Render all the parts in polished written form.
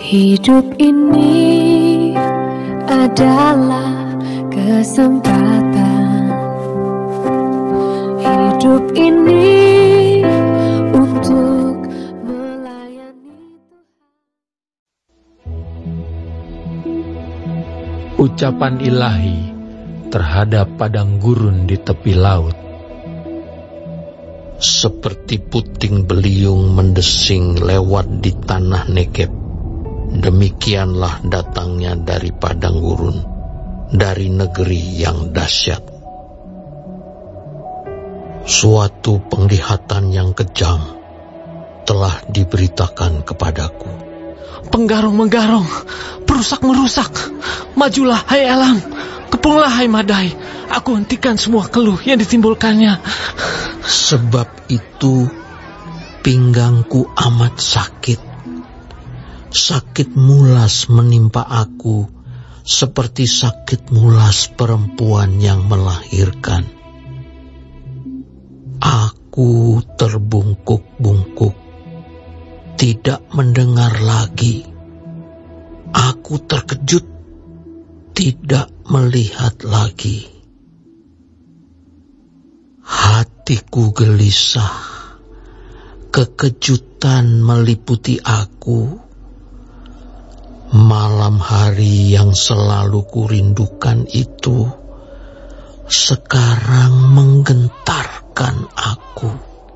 Hidup ini adalah kesempatan. Hidup ini untuk melayani Tuhan. Ucapan ilahi terhadap padang gurun di tepi laut. Seperti puting beliung mendesing lewat di tanah Negeb, demikianlah datangnya dari padang gurun, dari negeri yang dahsyat. Suatu penglihatan yang kejam telah diberitakan kepadaku. Penggarong-menggarong, perusak-merusak, majulah hai Elam, kepunglah hai Madai, aku hentikan semua keluh yang ditimbulkannya. Sebab itu pinggangku amat sakit. Sakit mulas menimpa aku, seperti sakit mulas perempuan yang melahirkan. Aku terbungkuk-bungkuk, tidak mendengar lagi. Aku terkejut, tidak melihat lagi. Hatiku gelisah, kekejutan meliputi aku. Malam hari yang selalu kurindukan itu sekarang menggentarkan aku.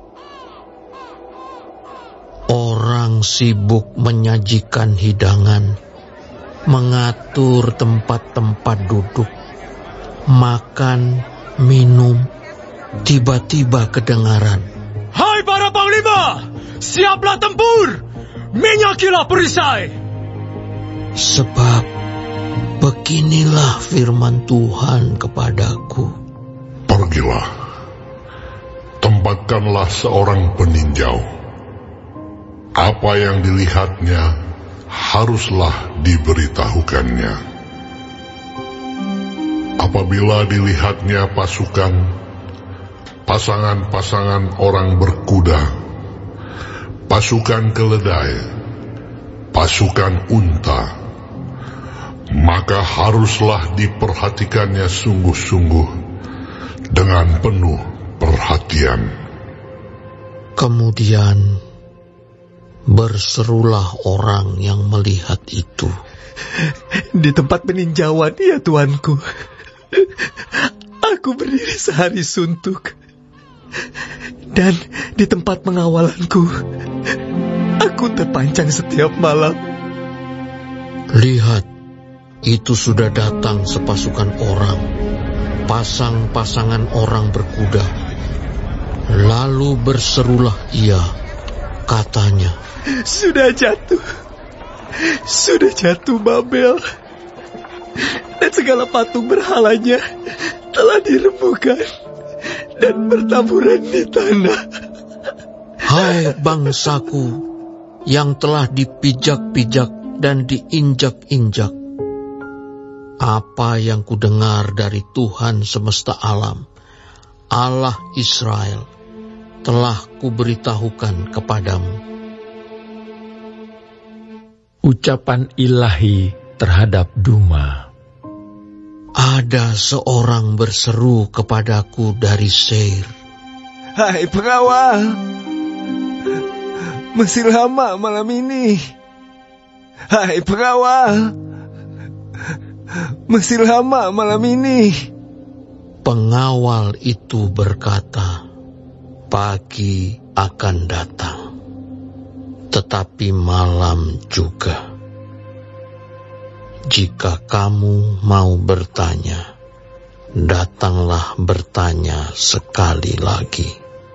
Orang sibuk menyajikan hidangan, mengatur tempat-tempat duduk, makan, minum. Tiba-tiba kedengaran, Hai para panglima, siaplah tempur, minyakilah perisai. Sebab beginilah firman Tuhan kepadaku. Pergilah, tempatkanlah seorang peninjau. Apa yang dilihatnya haruslah diberitahukannya. Apabila dilihatnya pasangan-pasangan orang berkuda, pasukan keledai, pasukan unta, maka haruslah diperhatikannya sungguh-sungguh dengan penuh perhatian. Kemudian berserulah orang yang melihat itu. Di tempat peninjauan ya tuanku, aku berdiri sehari suntuk. Dan di tempat pengawalanku, aku terpancang setiap malam. Lihat, itu sudah datang sepasukan orang, pasang-pasangan orang berkuda. Lalu berserulah ia, katanya, Sudah jatuh Babel, dan segala patung berhalanya telah dirembukan dan bertaburan di tanah. Hai bangsaku yang telah dipijak-pijak dan diinjak-injak, apa yang kudengar dari Tuhan semesta alam, Allah Israel, telah kuberitahukan kepadamu. Ucapan ilahi terhadap Duma. Ada seorang berseru kepadaku dari Seir. Hai pengawal, masih lama malam ini. Hai pengawal, masih lama malam ini. Pengawal itu berkata, pagi akan datang, tetapi malam juga. Jika kamu mau bertanya, datanglah bertanya sekali lagi.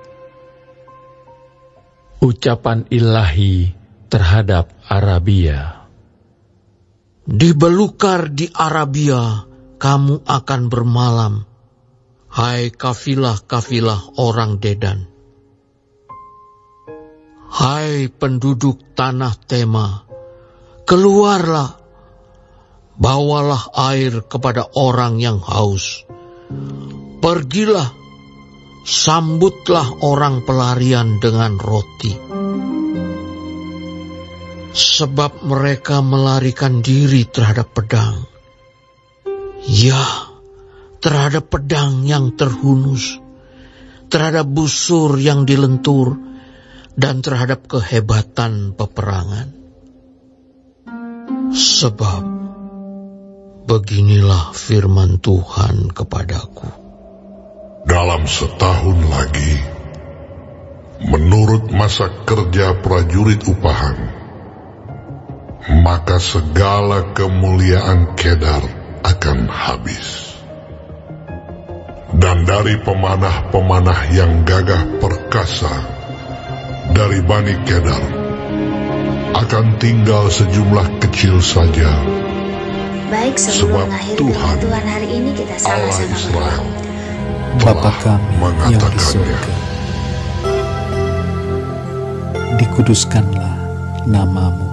Ucapan ilahi terhadap Arabia. Di belukar di Arabia kamu akan bermalam, hai kafilah-kafilah orang Dedan. Hai penduduk tanah Tema, keluarlah, bawalah air kepada orang yang haus. Pergilah, sambutlah orang pelarian dengan roti. sebab mereka melarikan diri terhadap pedang. Ya, terhadap pedang yang terhunus, terhadap busur yang dilentur, dan terhadap kehebatan peperangan. Sebab beginilah firman Tuhan kepadaku. Dalam setahun lagi, menurut masa kerja prajurit upahan, maka segala kemuliaan Kedar akan habis. Dan dari pemanah-pemanah yang gagah perkasa dari Bani Kedar akan tinggal sejumlah kecil saja. Baik, sebelum mengakhiri firman Tuhan hari ini, kita sama-sama berdoa. Bapa kami yang di surga, dikuduskanlah nama-Mu.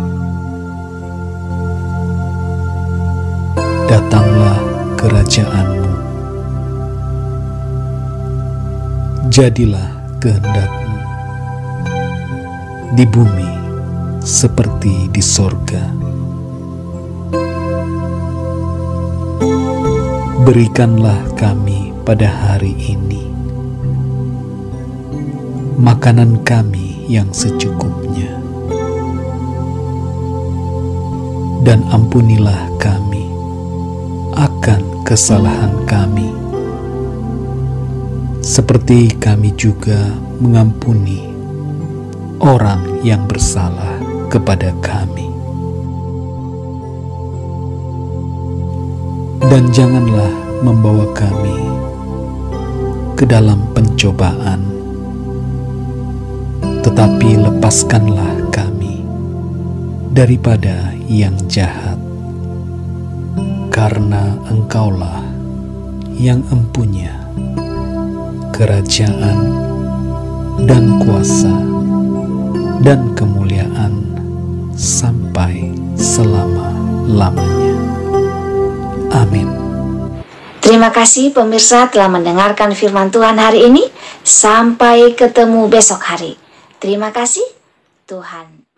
Datanglah kerajaan-Mu. Jadilah kehendak-Mu di bumi seperti di sorga. Berikanlah kami pada hari ini makanan kami yang secukupnya, dan ampunilah kami akan kesalahan kami, seperti kami juga mengampuni orang yang bersalah kepada kami. Dan janganlah membawa kami ke dalam pencobaan, tetapi lepaskanlah kami daripada yang jahat, karena Engkaulah yang empunya kerajaan dan kuasa dan kemuliaan sampai selama-lamanya. Amin. Terima kasih pemirsa telah mendengarkan firman Tuhan hari ini. Sampai ketemu besok hari. Terima kasih. Tuhan